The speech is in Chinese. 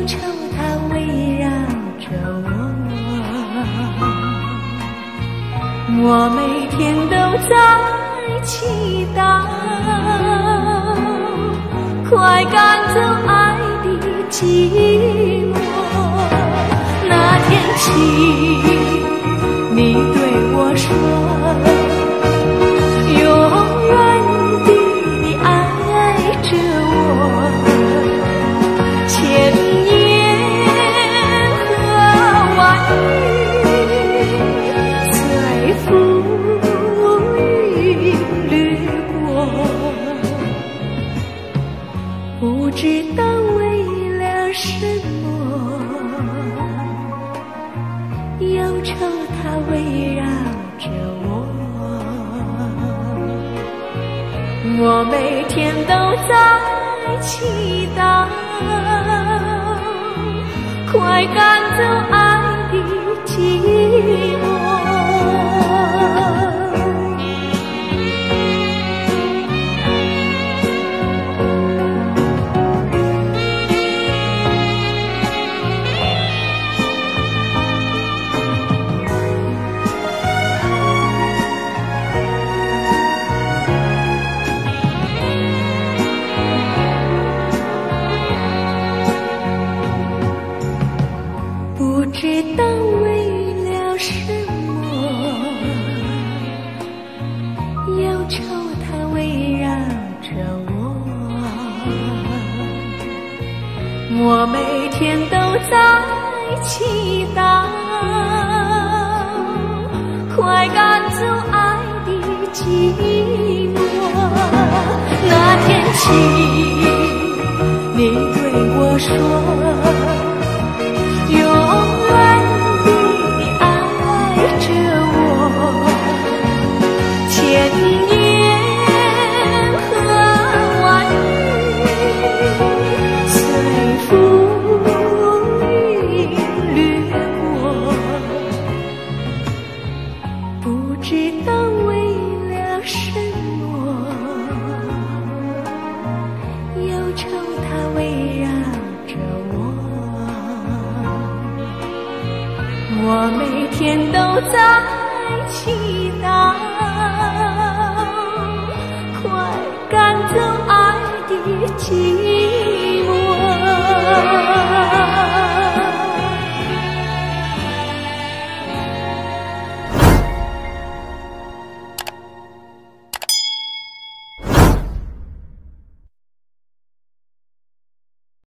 愁它围绕着我每天都在祈祷，快赶走爱的寂寞。那天起，你对我说，永远地你爱着我，千言和万语随风雨掠过，不知道为了什么，忧愁它围绕着我每天都在祈祷，快赶走爱的寂寞。不知道为了什么，忧愁它围绕着我每天都在祈祷，快赶走爱的寂寞。那天起，你对我说，永远地你爱着我，千言和万语随风雨掠过，不知道为了什么，忧愁它围绕着我每天都在祈祷，快赶走爱的寂寞。